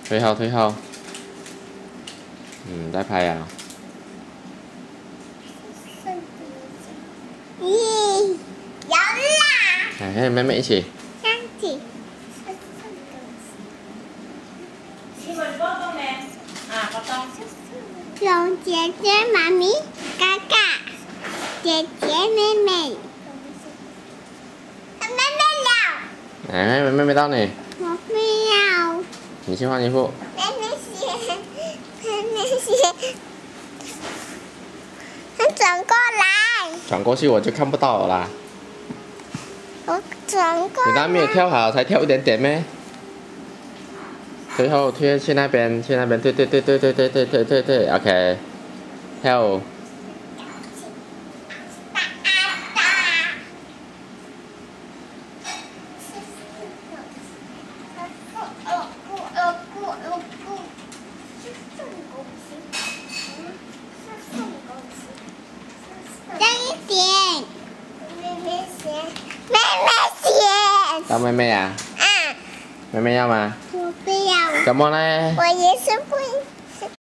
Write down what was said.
推后推后。在拍啊。 咦，有啦！ 哎，妹妹一起。 三起。龙姐姐、妈咪、嘎嘎，姐姐、妹妹，妹妹了。 哎，妹妹到你。 我不要。 你去换衣服。 妹妹鞋，妹妹鞋。他转过来。 转过去我就看不到了啦。 我转过来。 你刚没有跳好，才跳一点点咩？最后推去那边，去那边，对，OK，跳。要妹妹啊？妹妹要吗？ 我不要。 怎么呢？ 我也是不。